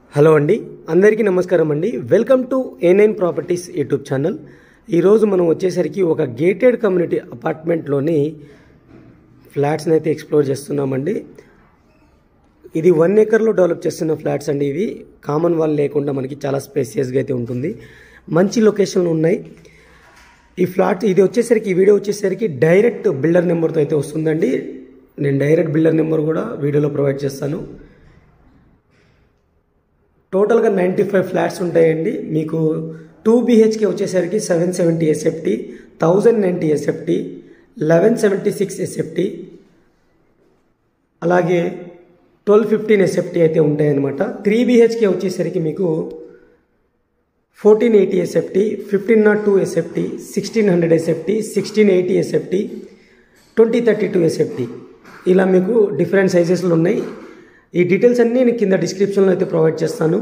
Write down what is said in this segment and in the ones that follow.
Hello అండి, అందరికీ నమస్కారం అండి. Welcome to A9 properties YouTube channel. ఈరోజు మనం వచ్చేసరికి ఒక గేటెడ్ కమ్యూనిటీ అపార్ట్మెంట్లోని ఫ్లాట్స్ని అయితే ఎక్స్ప్లోర్ చేస్తున్నామండి. ఇది 1 ఎకర్లో డెవలప్ చేస్తున్న ఫ్లాట్స్ అండి. ఇవి కామన్ వాల్ లేకుండా మనకి చాలా స్పేసియస్గా అయితే ఉంటుంది. మంచి లొకేషన్లు ఉన్నాయి. ఈ ఫ్లాట్ ఇది వచ్చేసరికి ఈ వీడియో వచ్చేసరికి డైరెక్ట్ బిల్డర్ నెంబర్తో అయితే వస్తుందండి. నేను డైరెక్ట్ బిల్డర్ నెంబర్ కూడా వీడియోలో ప్రొవైడ్ చేస్తాను. టోటల్గా 95 ఫ్లాట్స్ ఉంటాయండి. మీకు 2 BHK వచ్చేసరికి 770 SFT, 1090 SFT, 1176 SFT, అలాగే 1215 SFT అయితే ఉంటాయన్నమాట. 3 BHK వచ్చేసరికి మీకు 1480 SFT, 1502 SFT, 1600 SFT, 1680 SFT, 2032 SFT ఇలా మీకు డిఫరెంట్ సైజెస్లో ఉన్నాయి. ఈ డీటెయిల్స్ అన్నీ నేను కింద డిస్క్రిప్షన్లో అయితే ప్రొవైడ్ చేస్తాను.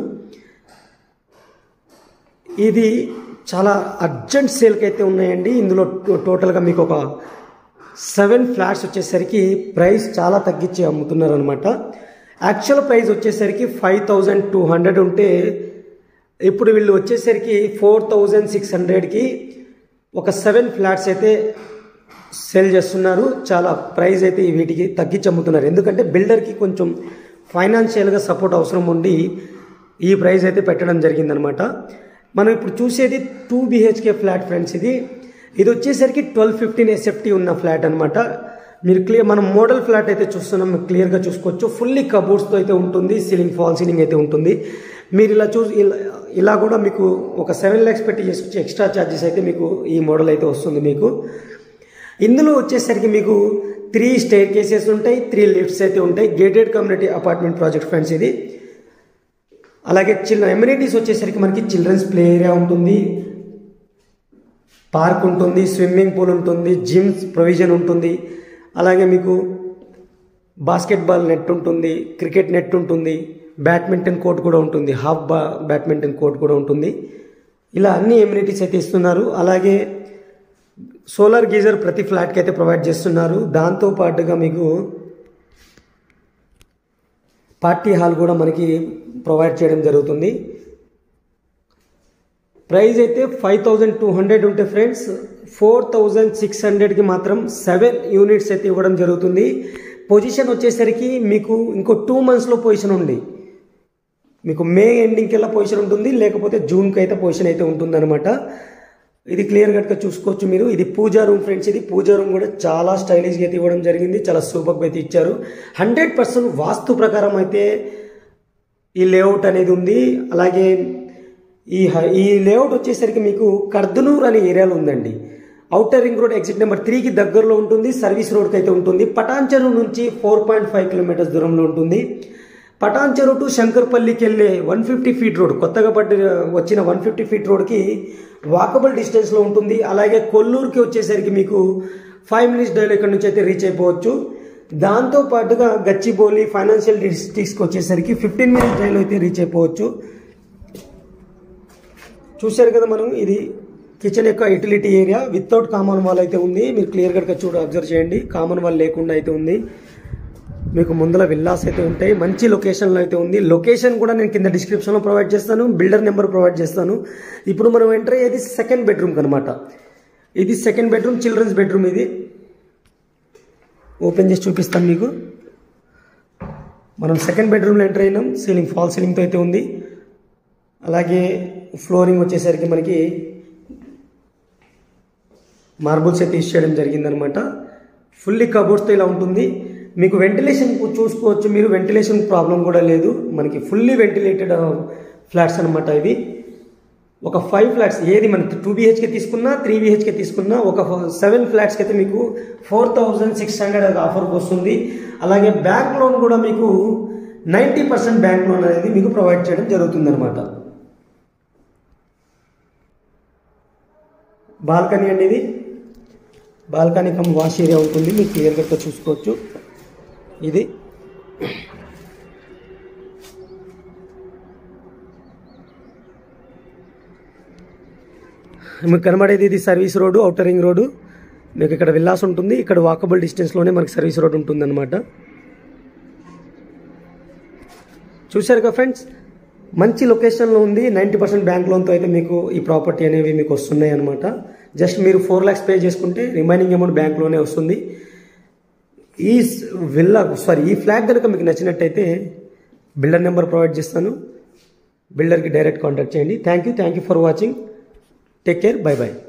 ఇది చాలా అర్జెంట్ సేల్కి అయితే ఉన్నాయండి. ఇందులో టోటల్గా మీకు ఒక 7 ఫ్లాట్స్ వచ్చేసరికి ప్రైస్ చాలా తగ్గించి అమ్ముతున్నారు అనమాట. యాక్చువల్ ప్రైస్ వచ్చేసరికి 5200 ఉంటే ఇప్పుడు వీళ్ళు వచ్చేసరికి 4600కి ఒక 7 ఫ్లాట్స్ అయితే సేల్ చేస్తున్నారు. చాలా ప్రైస్ అయితే వీటికి తగ్గించి అమ్ముతున్నారు. ఎందుకంటే బిల్డర్కి కొంచెం ఫైనాన్షియల్గా సపోర్ట్ అవసరం ఉండి ఈ ప్రైస్ అయితే పెట్టడం జరిగిందనమాట. మనం ఇప్పుడు చూసేది 2 BHK ఫ్లాట్ ఫ్రెండ్స్. ఇది వచ్చేసరికి 1215 SFT ఉన్న ఫ్లాట్ అనమాట. మీరు మనం మోడల్ ఫ్లాట్ అయితే చూస్తున్నాం, మీరు క్లియర్గా చూసుకోవచ్చు. ఫుల్లీ కబోర్డ్స్తో అయితే ఉంటుంది. సీలింగ్ ఫాల్ సీలింగ్ అయితే ఉంటుంది. మీరు ఇలా కూడా మీకు ఒక 7 lakhs పెట్టి చేసుకొచ్చి ఎక్స్ట్రా ఛార్జెస్ అయితే మీకు ఈ మోడల్ అయితే వస్తుంది. మీకు ఇందులో వచ్చేసరికి మీకు 3 స్టైర్ కేసెస్ ఉంటాయి, 3 లిఫ్ట్స్ అయితే ఉంటాయి. Gated community apartment project friends ఇది. అలాగే ఎమ్యూనిటీస్ వచ్చేసరికి మనకి చిల్డ్రన్స్ ప్లే ఏరియా ఉంటుంది, పార్క్ ఉంటుంది, స్విమ్మింగ్ పూల్ ఉంటుంది, జిమ్స్ ప్రొవిజన్ ఉంటుంది. అలాగే మీకు బాస్కెట్బాల్ నెట్ ఉంటుంది, క్రికెట్ నెట్ ఉంటుంది, బ్యాడ్మింటన్ కోర్ట్ కూడా ఉంటుంది, బ్యాడ్మింటన్ కోర్ట్ కూడా ఉంటుంది. ఇలా అన్ని ఎమ్యూనిటీస్ అయితే ఇస్తున్నారు. అలాగే సోలార్ గీజర్ ప్రతి ఫ్లాట్కి అయితే ప్రొవైడ్ చేస్తున్నారు. దాంతోపాటుగా మీకు పార్టీ హాల్ కూడా మనకి ప్రొవైడ్ చేయడం జరుగుతుంది. ప్రైస్ అయితే 5200 ఉంటే ఫ్రెండ్స్ 4600కి మాత్రం 7 యూనిట్స్ అయితే ఇవ్వడం జరుగుతుంది. పొజిషన్ వచ్చేసరికి మీకు ఇంకో 2 monthsలో పొజిషన్ ఉంది. మీకు మే ఎండింగ్కి వెళ్ళా పొజిషన్ ఉంటుంది, లేకపోతే జూన్కి అయితే పొజిషన్ అయితే ఉంటుందన్నమాట. ఇది క్లియర్ కట్గా చూసుకోవచ్చు మీరు. ఇది పూజా రూమ్ ఫ్రెండ్స్. ఇది పూజా రూమ్ కూడా చాలా స్టైలిష్గా అయితే ఇవ్వడం జరిగింది. చాలా సూపర్గా అయితే ఇచ్చారు. 100% వాస్తు ప్రకారం అయితే ఈ లేఅవుట్ అనేది ఉంది. అలాగే ఈ లేఅవుట్ వచ్చేసరికి మీకు కర్దనూర్ అనే ఏరియాలో ఉందండి. Outer ring road exit number 3కి దగ్గరలో ఉంటుంది. సర్వీస్ రోడ్కి అయితే ఉంటుంది. పటాన్చెరు నుంచి 4.5 kilometers దూరంలో ఉంటుంది. పటాన్చెరు టు శంకర్పల్లికి వెళ్ళే 150 feet రోడ్, కొత్తగా వచ్చిన 150 feet రోడ్కి వాకబుల్ డిస్టెన్స్లో ఉంటుంది. అలాగే కొల్లూరుకి వచ్చేసరికి మీకు 5 minutes డ్రైవ్ ఇక్కడ నుంచి అయితే రీచ్ అయిపోవచ్చు. దాంతోపాటుగా గచ్చిబౌలి ఫైనాన్షియల్ డిస్ట్రిక్ట్స్కి వచ్చేసరికి 15 minutes డ్రైవ్లో అయితే రీచ్ అయిపోవచ్చు. చూశారు కదా మనం, ఇది కిచెన్ యొక్క utility area. Without common wall అయితే ఉంది. మీరు క్లియర్ కట్గా అబ్జర్వ్ చేయండి. కామన్ వాల్ లేకుండా అయితే ఉంది. మీకు ముందర విల్లాస్ అయితే ఉంటాయి. మంచి లొకేషన్లో అయితే ఉంది. లొకేషన్ కూడా నేను కింద డిస్క్రిప్షన్లో ప్రొవైడ్ చేస్తాను, బిల్డర్ నెంబర్ ప్రొవైడ్ చేస్తాను. ఇప్పుడు మనం ఎంటర్ అయ్యేది 2nd bedroom అనమాట. ఇది 2nd bedroom, చిల్డ్రన్స్ బెడ్రూమ్. ఇది ఓపెన్ చేసి చూపిస్తాను మీకు. మనం 2nd bedroomలో ఎంటర్ అయినాం. సీలింగ్ ఫాల్ సీలింగ్తో అయితే ఉంది. అలాగే ఫ్లోరింగ్ వచ్చేసరికి మనకి మార్బుల్స్ అయితే యూస్ చేయడం జరిగిందనమాట. ఫుల్లీ కబోర్డ్స్తో ఇలా ఉంటుంది. మీకు వెంటిలేషన్ చూసుకోవచ్చు. మీరు వెంటిలేషన్ ప్రాబ్లం కూడా లేదు. మనకి ఫుల్లీ వెంటిలేటెడ్ ఫ్లాట్స్ అనమాట ఇవి. ఒక 5 ఫ్లాట్స్ ఏది మన 2 BHK తీసుకున్నా, 3 BHK తీసుకున్నా, ఒక 7 ఫ్లాట్స్కి అయితే మీకు 4600 ఆఫర్కి వస్తుంది. అలాగే బ్యాంక్ లోన్ కూడా మీకు 90% బ్యాంక్ లోన్ అనేది మీకు ప్రొవైడ్ చేయడం జరుగుతుంది అనమాట. బాల్కనీ అండి. ఇది బాల్కనీ కమ్ వాష్ ఏరియా ఉంటుంది. మీకు క్లియర్ కట్గా చూసుకోవచ్చు. ఇది మీకు కనబడేది ఇది service road, outer ring road. మీకు ఇక్కడ విల్లాస్ ఉంటుంది. ఇక్కడ వాకబుల్ డిస్టెన్స్లోనే మనకి సర్వీస్ రోడ్ ఉంటుంది అనమాట. చూశారుగా ఫ్రెండ్స్, మంచి లొకేషన్లో ఉంది. 90% బ్యాంక్ లోన్తో అయితే మీకు ఈ ప్రాపర్టీ అనేవి మీకు వస్తున్నాయి అనమాట. జస్ట్ మీరు 4 lakhs పే చేసుకుంటే రిమైనింగ్ అమౌంట్ బ్యాంక్ లోనే వస్తుంది. ఈ ఫ్లాట్ కనుక మీకు నచ్చినట్టయితే బిల్డర్ నెంబర్ ప్రొవైడ్ చేస్తాను. బిల్డర్కి డైరెక్ట్ కాంటాక్ట్ చేయండి. Thank you for watching. Take care. By.